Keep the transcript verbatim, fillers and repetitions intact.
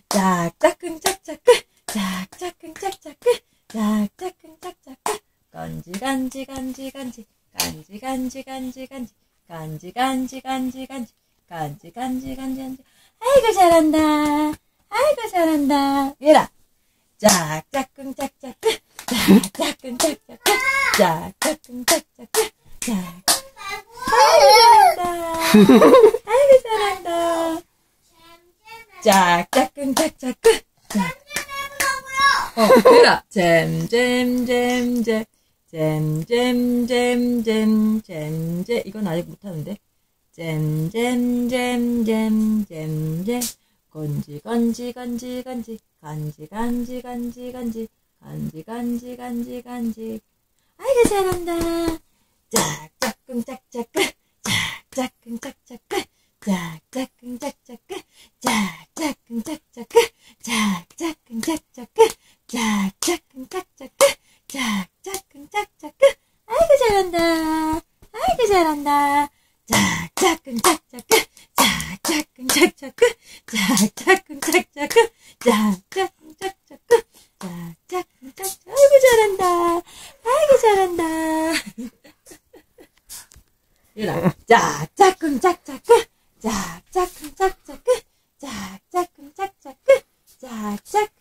짝짝꿍짝짝꿍 짝짝꿍짝짝꿍 짝짝꿍짝짝꿍 간지 간지 간지 간지 간지 간지 간지 간지 간지 간지 간지 간지 간지 간지 간지 간지 아이고 잘한다 아이고 잘한다 얘라 짝짝꿍 짝짝꿍 짝짝꿍 짝짝꿍 짝짝꿍 짝짝꿍 짝 아이고 잘한다 아이고 잘한다 짝짝꿍 짝짝꿍 어 얘라 잼잼잼잼 잼잼잼잼잼 잼잼 이건 아직 못하는데 잼잼잼잼잼잼잼 건지 건지 건지 건지 간지 간지 간지 간지 간지 간지 간지 간지 아이고 잘한다 짝짝꿍 짝짝꿍 짝짝꿍 짝짝꿍 짝짝꿍 짝짝꿍 짝짝꿍 짝짝꿍 짝짝꿍 짝짝꿍 짝짝꿍 짝짝꿍 짝짝꿍 짝짝꿍 아이고 잘한다 아이고 잘한다 짝짝꿍 짝짝꿍 짝짝꿍 짝짝꿍 짝짝꿍 짝짝꿍 짝짝꿍 짝짝꿍 짝짝꿍 짝짝꿍 아이고 잘한다 아이고 잘한다 얘라 짝짝꿍 짝짝꿍 짝짝꿍 짝짝꿍 짝짝꿍 짝짝꿍 짝짝꿍